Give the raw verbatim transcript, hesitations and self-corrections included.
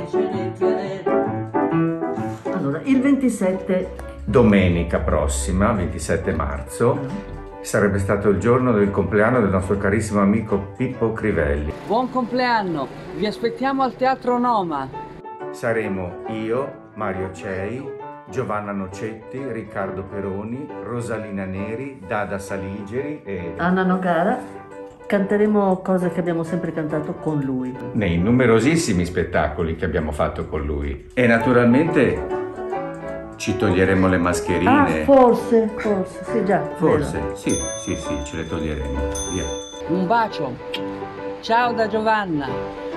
Allora, il ventisette, domenica prossima, ventisette marzo, sarebbe stato il giorno del compleanno del nostro carissimo amico Pippo Crivelli. Buon compleanno, vi aspettiamo al Teatro Noma. Saremo io, Mario Cei, Giovanna Nocetti, Riccardo Peroni, Rosalina Neri, Dada Saligeri e Anna Nogara. Canteremo cose che abbiamo sempre cantato con lui. Nei numerosissimi spettacoli che abbiamo fatto con lui. E naturalmente ci toglieremo le mascherine. Ah, forse, forse, sì già. Forse, vero. sì, sì, sì, ce le toglieremo. Via. Un bacio. Ciao da Giovanna.